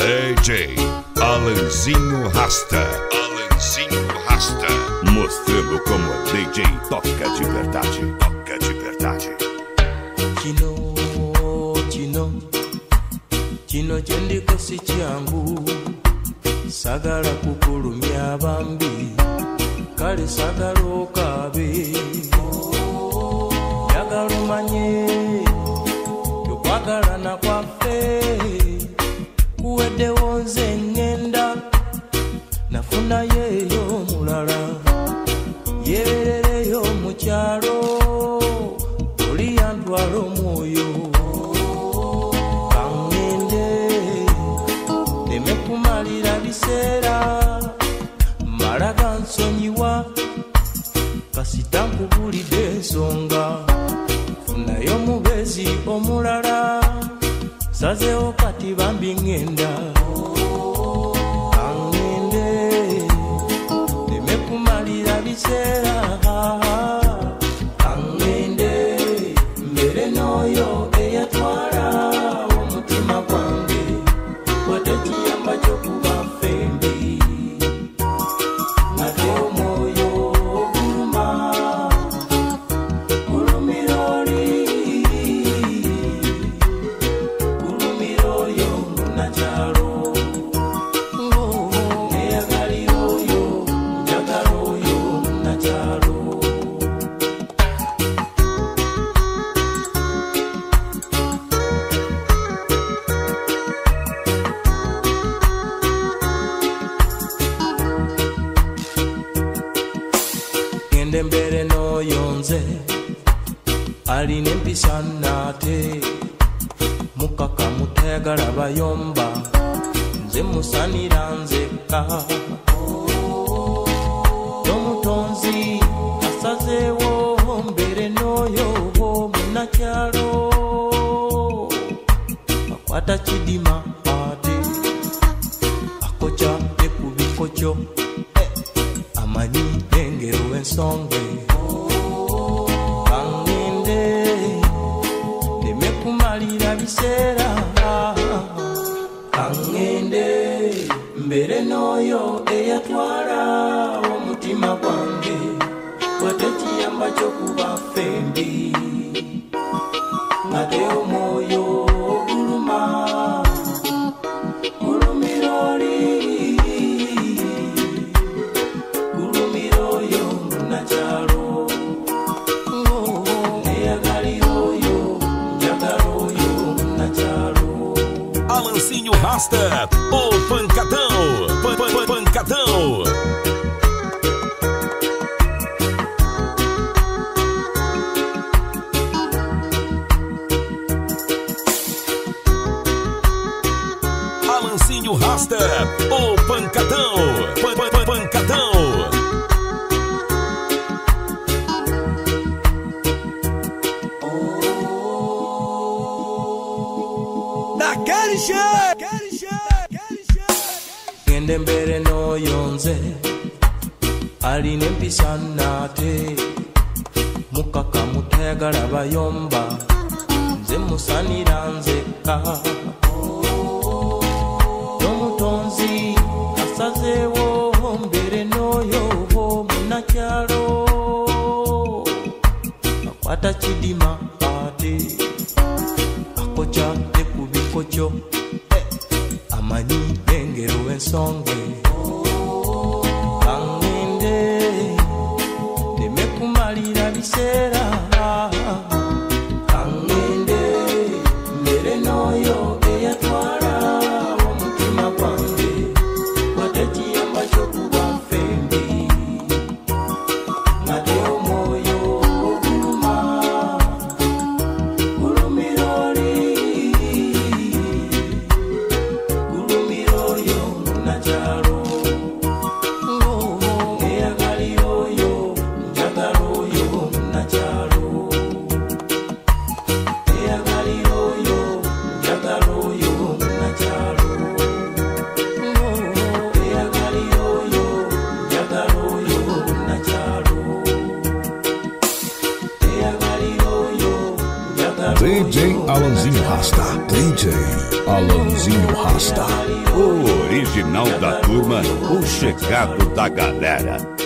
DJ Allanzinho Rasta. Allanzinho Rasta. Mostrando como a DJ toca de verdade. Toca de verdade. Kino kyendiko si kyangu, sagala kukulumya bambi, kale sagala okabe. Yagala omanye okwagalana kwaffe kuweddewo nze ngenda nafunayo eyo omulala yeerereyo mu kyalo oli yantwala omwoyo kumalira biseera malaga nsonyiwa kasita nkubulidde ensonga funayo omubezi omulala sazeewo kati bambi ngenda kaŋŋende leme kumalira biseera kaŋŋende mbere n'oyo eyatwala omutima gwange watekiyamba kyokuba fembi ate omwoyo oguluma gulumira oli gulumira oyo munakyalo neyagalira oyo njagala oyo munakyalo. Mbere n'oyo nze alina empisa nate mukaka mutayagala bayomba nze musanira nzekka n'omutonzi asazeewo mbere n'oyo munakyalo akwata kidima ate akokya ne ku bikokyo amanyi engero ensonge kaŋŋende leme kumalira biseera kaŋŋende mbere n'oyo eyatwala omutima gwange watekiyamba kyokuba fembi ate omwoyo oguluma gulumira oli Allanzinho Rasta, o pancadão, pancadão. Allanzinho Rasta, o pancadão, pancadão. Ngende mbere n'oyo nze alina empisa nate mukaka mutayagala bayomba nze musanira nzekka n'omutonzi asazeewo mbere n'oyo munakyalo akwata kidima ate akokya ne ku bikokyo amanyi engero ensonge kaŋŋende leme kumalira biseera kaŋŋende mbere n'oyo eyatwala omutima gwange watekiyamba kyokuba fembi ate omwoyo oguluma gulumira oli gulumira oyo munakyalo Alanzinho Rasta, DJ Alanzinho Rasta. O original da turma, o chegado da galera.